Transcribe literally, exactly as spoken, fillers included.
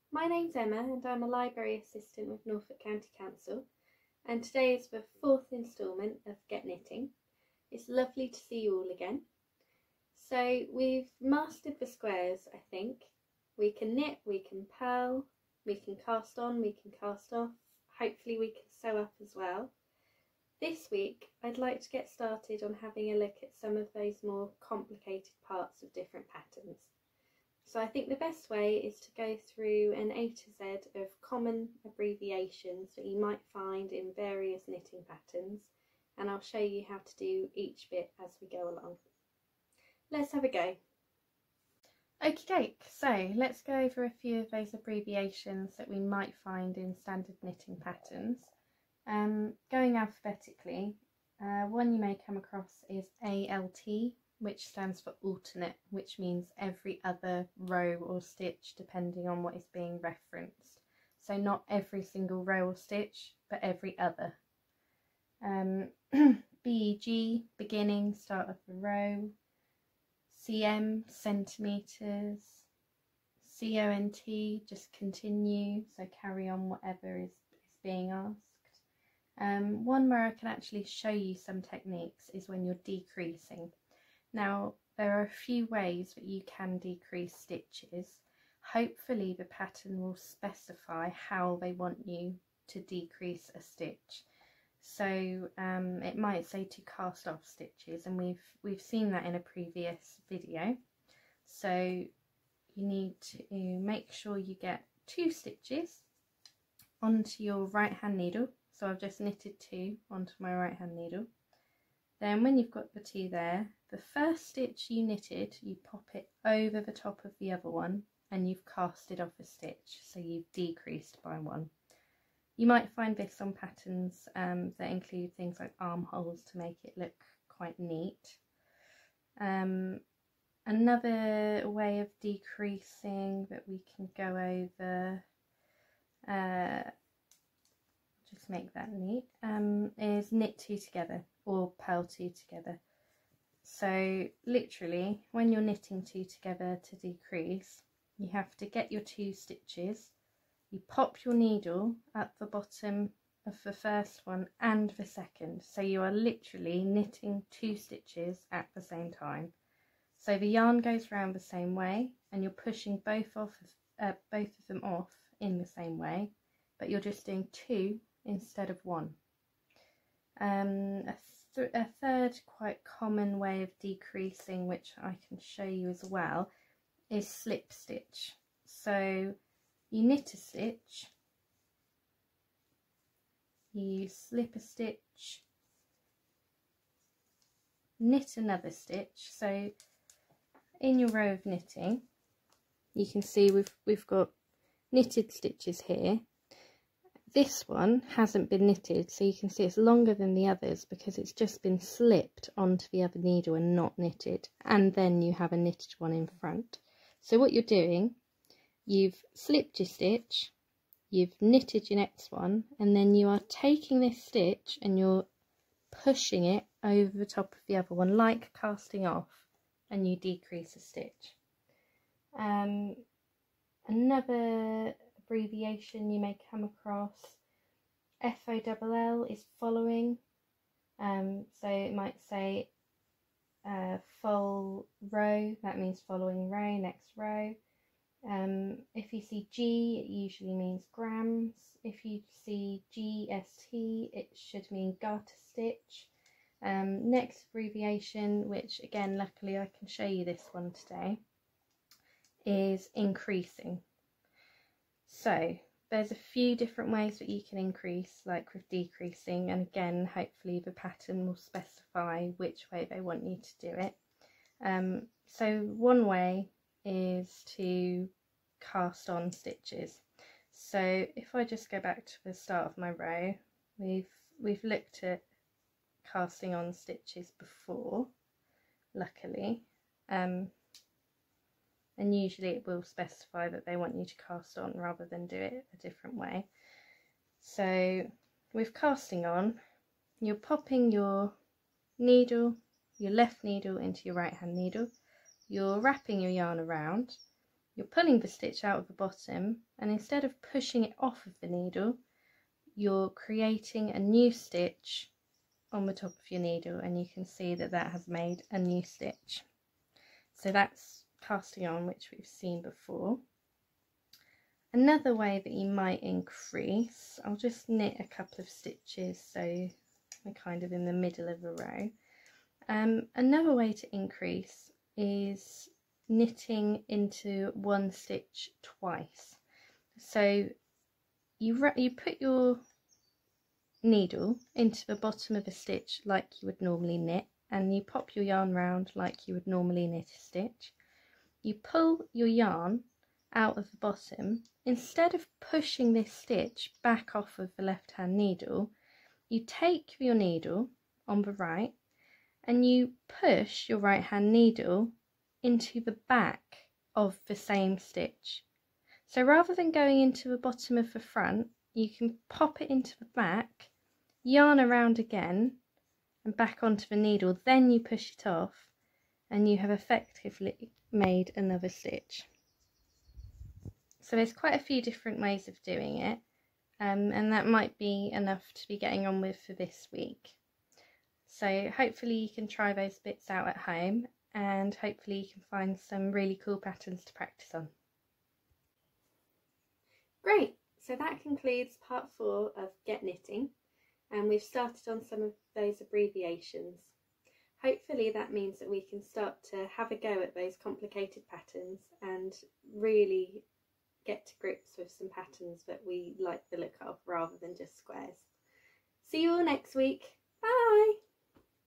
My name's Emma and I'm a library assistant with Norfolk County Council, and today is the fourth instalment of Get Knitting. It's lovely to see you all again. So we've mastered the squares, I think. We can knit, we can purl, we can cast on, we can cast off, hopefully we can sew up as well. This week I'd like to get started on having a look at some of those more complicated parts of different patterns. So I think the best way is to go through an A to Z of common abbreviations that you might find in various knitting patterns, and I'll show you how to do each bit as we go along. Let's have a go. Okie doke, so let's go over a few of those abbreviations that we might find in standard knitting patterns. Um, going alphabetically, uh, one you may come across is A L T, which stands for alternate, which means every other row or stitch depending on what is being referenced. So not every single row or stitch, but every other. Um, B E G, beginning, start of the row. C M, centimetres. C O N T, just continue, so carry on whatever is, is being asked. Um, one where I can actually show you some techniques is when you're decreasing. Now, there are a few ways that you can decrease stitches. Hopefully the pattern will specify how they want you to decrease a stitch. So um, it might say to cast off stitches, and we've we've seen that in a previous video. So you need to make sure you get two stitches onto your right hand needle. So I've just knitted two onto my right hand needle. Then when you've got the two there, the first stitch you knitted, you pop it over the top of the other one and you've casted off a stitch, so you've decreased by one. You might find this on patterns um, that include things like armholes to make it look quite neat. Um, another way of decreasing that we can go over, uh, just make that neat, um, is knit two together or purl two together. So literally when you're knitting two together to decrease, you have to get your two stitches, you pop your needle at the bottom of the first one and the second, so you are literally knitting two stitches at the same time. So the yarn goes round the same way and you're pushing both off uh, both of them off in the same way, but you're just doing two instead of one. Um, a, th a third quite common way of decreasing, which I can show you as well, is slip stitch. So you knit a stitch, you slip a stitch, knit another stitch. So in your row of knitting, you can see we've we've got knitted stitches here. This one hasn't been knitted, so you can see it's longer than the others because it's just been slipped onto the other needle and not knitted, and then you have a knitted one in front. So what you're doing, you've slipped your stitch, you've knitted your next one, and then you are taking this stitch and you're pushing it over the top of the other one like casting off, and you decrease a stitch. Um, another abbreviation you may come across, F O L L, is following. Um, so it might say uh, full row, that means following row, next row. Um, if you see G, it usually means grams. If you see G S T, it should mean garter stitch. Um, next abbreviation, which again luckily I can show you this one today, is increasing. So there's a few different ways that you can increase, like with decreasing, and again hopefully the pattern will specify which way they want you to do it. Um, so one way is to cast on stitches. So if I just go back to the start of my row, we've we've looked at casting on stitches before, luckily. Um, and usually it will specify that they want you to cast on rather than do it a different way. So with casting on, you're popping your needle, your left needle into your right hand needle, you're wrapping your yarn around, you're pulling the stitch out of the bottom, and instead of pushing it off of the needle, you're creating a new stitch on the top of your needle, and you can see that that has made a new stitch. So that's casting on, which we've seen before. Another way that you might increase, I'll just knit a couple of stitches so we're kind of in the middle of a row. Um, another way to increase is knitting into one stitch twice. So you, you put your needle into the bottom of a stitch like you would normally knit, and you pop your yarn round like you would normally knit a stitch. You pull your yarn out of the bottom. Instead of pushing this stitch back off of the left hand needle, you take your needle on the right and you push your right hand needle into the back of the same stitch. So rather than going into the bottom of the front, you can pop it into the back, yarn around again and back onto the needle, then you push it off, and you have effectively made another stitch. So there's quite a few different ways of doing it, um, and that might be enough to be getting on with for this week. So hopefully you can try those bits out at home, and hopefully you can find some really cool patterns to practice on. Great, so that concludes part four of Get Knitting, and we've started on some of those abbreviations. Hopefully that means that we can start to have a go at those complicated patterns and really get to grips with some patterns that we like the look of rather than just squares. See you all next week. Bye!